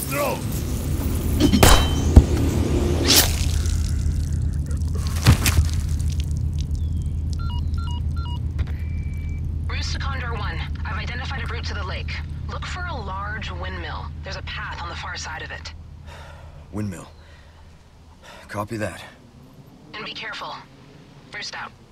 Roost to Condor 1. I've identified a route to the lake. Look for a large windmill. There's a path on the far side of it. Windmill. Copy that. And be careful. Roost out.